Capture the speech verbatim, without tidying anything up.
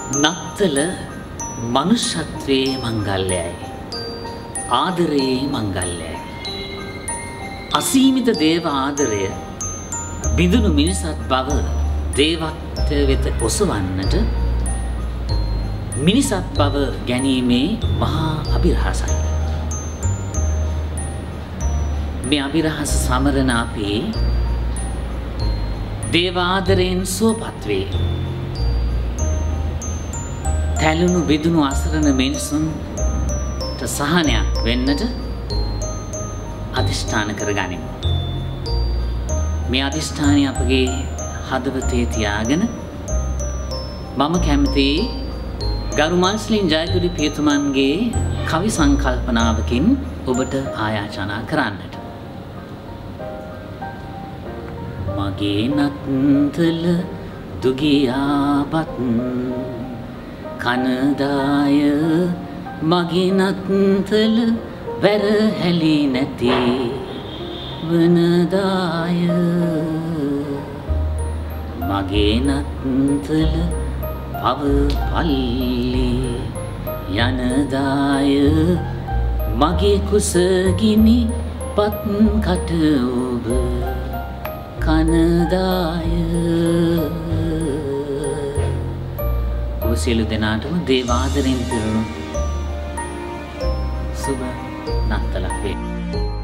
නත්තල මනුෂ්‍යත්වයේ මංගල්‍යයි. ආදරයේ මංගල්‍යයි. අසීමිත දේව ආදරය බිඳුණු මිනිසත් බව දේවත්වය වෙත ඔසවන්නට මිනිසත් බව ගැනීමේ මහා අභිරහසයි. මේ අභිරහස සමරන අපි දේවාදරයෙන් සුවපත් වේ. තැලුණු බිඳුණු අසරණ මිනිසුන්ට සහනයක් වෙන්නට අධිෂ්ඨාන කරගනිමු. මේ අධිෂ්ඨානය අපගේ හදවතේ තියාගෙන මම කැමතියි ගරු මාස්ලින් ජයගුඩි පියතුමන්ගේ කවි සංකල්පනාවකින් ඔබට ආයාචනා කරන්නට. මගේ නත්තල දුගියාපත් කනදාය මගේ නත්තල වැරහැලි නැති වනදාය මගේ නත්තල පව පල්ලි යනදාය මගේ කුසගිනි පත් කට ඔබ කනදාය. ඔබ සියලු දෙනාටම දේවාදරෙන් පිරුණු සුබ නත්තලක් වේ.